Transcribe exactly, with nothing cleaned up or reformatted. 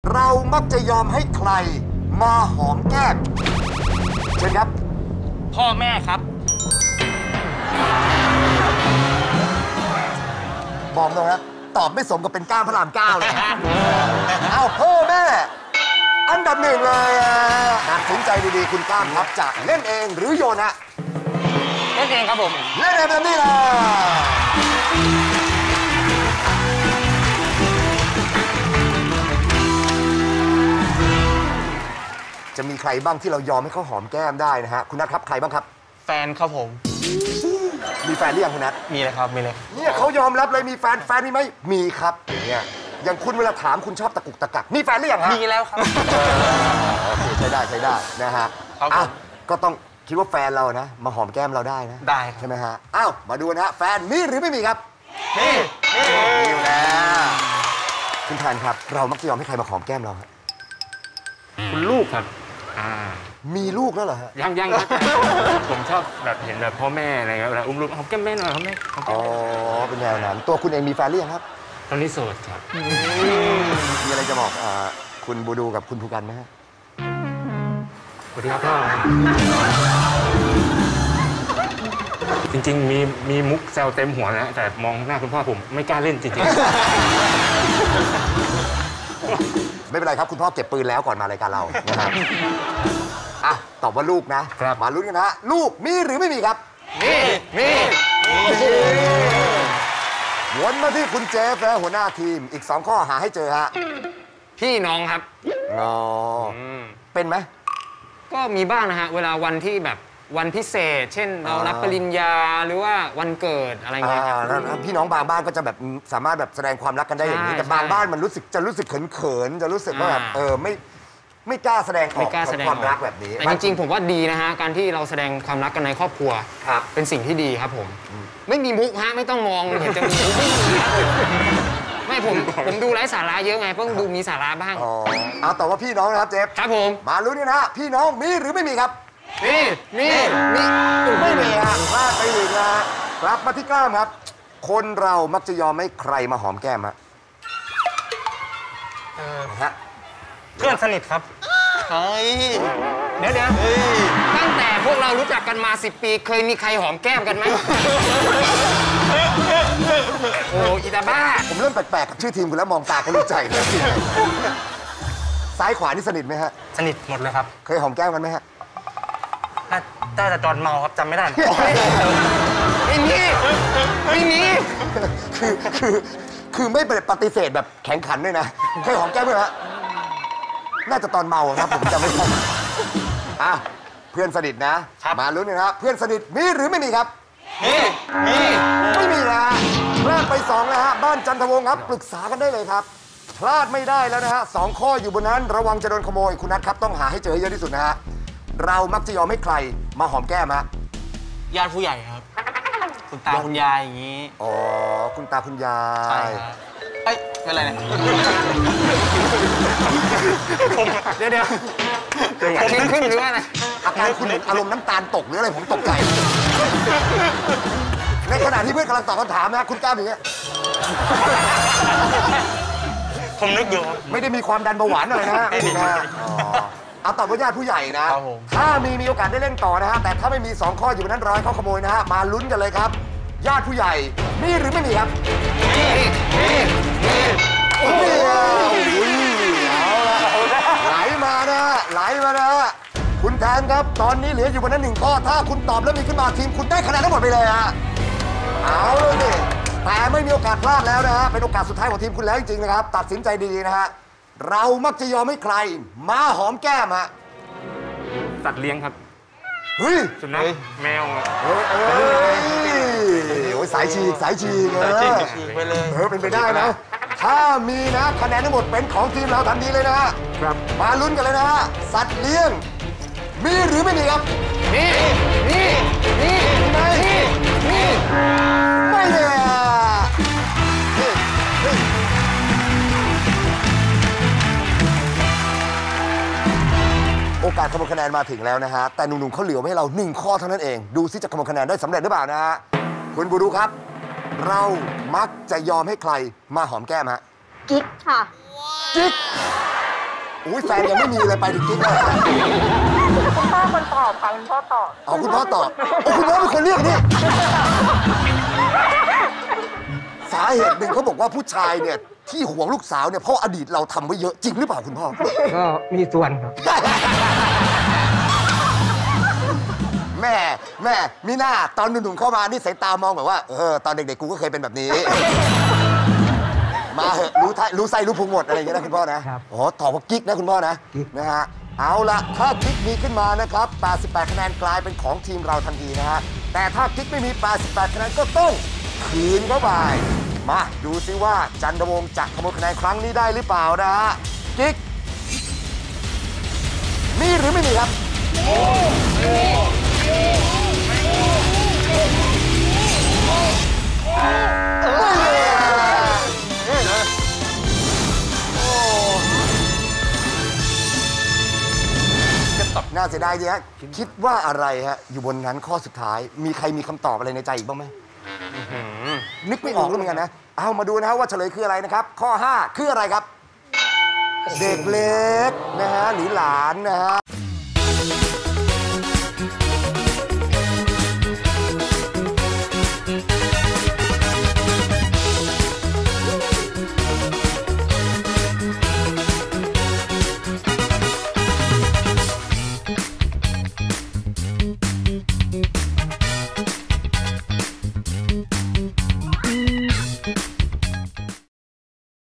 เรามักจะยอมให้ใครมาหอมแก้มเชิญครับพ่อแม่ครับบอกตรงนะตอบไม่สมกับเป็นก้าวพระรามเก้าเลยเอาพ่อแม่อันดับหนึ่งเลยตัดสินใจดีๆคุณก้ามครับจะเล่นเองหรือโยนฮะเล่นเองครับผมเล่นเองแบบนี้เลยจะมีใครบ้างที่เรายอมให้เขาหอมแก้มได้นะฮะคุณนัทครับใครบ้างครับแฟนครับผมมีแฟนหรือยังคุณนัทมีเลยครับมีเลยเนี่ยเขายอมรับเลยมีแฟนแฟนมีไหมมีครับเนี่ยอย่างคุณเวลาถามคุณชอบตะกุกตะกักมีแฟนหรือยังฮะมีแล้วครับโอเคใช้ได้ใช้ได้นะฮะอ่ะก็ต้องคิดว่าแฟนเรานะมาหอมแก้มเราได้นะได้ใช่ไหมฮะอ้าวมาดูนะฮะแฟนมีหรือไม่มีครับมีมีอยู่แล้วคุณแทนครับเรามักจะยอมให้ใครมาหอมแก้มเราฮะคุณลูกครับมีลูกแล้วเหรอฮะยังยังครับผมชอบแบบเห็นแบบพ่อแม่อะไรเงี้ยเวลาอุ้มลูกหอมแก้มแม่หน่อยหอมแม่อ๋อเป็นแนวนั้นตัวคุณเองมีแฟนหรือยังครับตอนนี้โสดครับมีอะไรจะบอกคุณบูดูกับคุณภูกันไหมฮะสวัสดีครับพ่อจริงๆมีมีมุกแซวเต็มหัวนะแต่มองหน้าคุณพ่อผมไม่กล้าเล่นจริงๆไม่เป็นไรครับคุณพ่อเก็บปืนแล้วก่อนมารายการเรานะครับอ่ะตอบว่าลูกนะมาลุ้นกันนะลูกมีหรือไม่มีครับมีมีวนมาที่คุณเจฟแล้วหัวหน้าทีมอีกสองข้อหาให้เจอฮะพี่น้องครับอ๋อเป็นไหมก็มีบ้างนะฮะเวลาวันที่แบบวันพิเศษเช่นเรารับปริญญาหรือว่าวันเกิดอะไรเงี้ยพี่น้องบางบ้านก็จะแบบสามารถแบบแสดงความรักกันได้อย่างนี้แต่บางบ้านมันรู้สึกจะรู้สึกเขินๆจะรู้สึกว่าแบบเออไม่ไม่กล้าแสดงออกความรักแบบนี้แต่จริงๆผมว่าดีนะฮะการที่เราแสดงความรักกันในครอบครัวเป็นสิ่งที่ดีครับผมไม่มีมุกฮะไม่ต้องมองเห็นจะมีมุกไม่มีครับไม่ผมผมดูไร้สาระเยอะไงเพิ่งดูมีสาระบ้างอ๋อเอาแต่ว่าพี่น้องนะครับเจฟครับผมมาลุ้นกันนะพี่น้องมีหรือไม่มีครับมีมีมีไม่มีฮะพลาดไปหนึ่งนะกลับมาที่กล้ามครับคนเรามักจะยอมให้ใครมาหอมแก้มฮะฮะเพื่อนสนิทครับเฮ้ยเดี๋ยวเดี๋ยวตั้งแต่พวกเรารู้จักกันมาสิบปีเคยมีใครหอมแก้มกันไหมโอ้อีตาบ้าผมเริ่มแปลกๆกับชื่อทีมคุณแล้วมองตาก็รู้ใจเลยซ้ายขวานี่สนิทไหมฮะสนิทหมดเลยครับเคยหอมแก้มกันไหมฮะได้แต่ตอนเมาครับจำไม่ได้ไม่มีไม่มีคือคือคือไม่ปฏิเสธแบบแข็งขันด้วยนะเคยหอมแก้มไหมฮะน่าจะตอนเมาครับผมจำไม่ได้อ่ะเพื่อนสนิทนะมาลุ้นนะครับเพื่อนสนิทมีหรือไม่มีครับมีมีไม่มีนะพลาดไปสองนะฮะบ้านจันทวงศ์ครับปรึกษากันได้เลยครับพลาดไม่ได้แล้วนะฮะสองข้ออยู่บนนั้นระวังจะโดนขโมยคุณนัทครับต้องหาให้เจอเยอะที่สุดนะฮะเรามักจะยอมให้ใครมาหอมแก้มฮะญาติผู้ใหญ่ครับคุณตาคุณยายอย่างนี้อ๋อคุณตาคุณยายใช่ครับเฮ้ยเป็นไรเนี่ยเดี๋ยวเดี๋ยวผมขึ้นหรือว่าไงอาการคุณอารมณ์น้ำตาลตกหรืออะไรผมตกใจในขณะที่เพื่อนกำลังตอบคำถามนะคุณกล้าอย่างเงี้ยผมนึกอยู่ไม่ได้มีความดันเบาหวานอะไรนะเอาตอบว่าญาติผู้ใหญ่นะถ้ามีมีโอกาสได้เล่นต่อนะฮะแต่ถ้าไม่มีสองข้ออยู่บนนั้นร้อยเขาขโมยนะฮะมาลุ้นกันเลยครับญาติผู้ใหญ่มีหรือไม่มีครับมีมีมีโอ้ยเอาละไหลมานะไหลมานะคุณแทนครับตอนนี้เหลืออยู่บนนั้นหนึ่งข้อถ้าคุณตอบแล้วมีขึ้นมาทีมคุณได้คะแนนทั้งหมดไปเลยฮะเอาเลยดิแต่ไม่มีโอกาสพลาดแล้วนะฮะเป็นโอกาสสุดท้ายของทีมคุณแล้วจริงๆนะครับตัดสินใจดีๆนะฮะเรามักจะยอมให้ใครมาหอมแก้มฮะสัตว์เลี้ยงครับเฮ้ยสุนัขแมวเฮ้ยเอ้ยโอ้ยสายฉีกสายฉีกเลยไปเลยเออเป็นไปได้นะถ้ามีนะคะแนนทั้งหมดเป็นของทีมเราทันทีเลยนะฮะครับมาลุ้นกันเลยนะฮะสัตว์เลี้ยงมีหรือไม่มีครับมีมีมีไม่มีมีไม่เลยโอกาสขโมยคะแนนมาถึงแล้วนะฮะแต่หนุ่มๆเขาเหลือไว้ให้เราหนึ่งข้อเท่านั้นเองดูซิจะขโมยคะแนนได้สำเร็จหรือเปล่านะฮะคุณบูดูครับเรามักจะยอมให้ใครมาหอมแก้มฮะกิ๊กค่ะกิ๊กอุ้ยแฟนยังไม่มีเลยไปถึงกิ๊กเลยคุณพ่อคนตอบค่ะคุณพ่อตอบเอาคุณพ่อตอบโอ้คุณพ่อเป็นคนเรียกนี่สาเหตุหนึ่งเขาบอกว่าผู้ชายเนี่ยที่ห่วงลูกสาวเนี่ยเพราะอดีตเราทำไว้เยอะจริงหรือเปล่าคุณพ่อก็มีส่วนครับแม่แม่มีหน้าตอนหนุ่มๆเข้ามานี่สายตามองแบบว่าเออตอนเด็กๆกูก็เคยเป็นแบบนี้ มาเหอะรู้ไทรู้ไส้รู้พุงหมดอะไรอย่างเงี้ยนะคุณพ่อนะครับ อ๋อตอบว่ากิ๊กนะคุณพ่อนะกิ๊กนะฮะเอาละถ้ากิ๊กมีขึ้นมานะครับแปดสิบแปดคะแนนกลายเป็นของทีมเราทันทีนะฮะแต่ถ้ากิ๊กไม่มีแปดสิบแปดคะแนนก็ต้องคืนเข้าไปมาดูซิว่าจันทวงศ์จะขโมยคะแนนครั้งนี้ได้หรือเปล่านะฮะกิ๊กมีหรือไม่มีครับน่าเสียดายดีฮะคิดว่าอะไรฮะอยู่บนนั้นข้อสุดท้ายมีใครมีคำตอบอะไรในใจอีกบ้างไหมนึกไม่ออกแล้วเหมือนกันนะเอามาดูนะฮะว่าเฉลยคืออะไรนะครับข้อห้าคืออะไรครับ เด็กเล็กนะฮะหรือหลานนะฮะ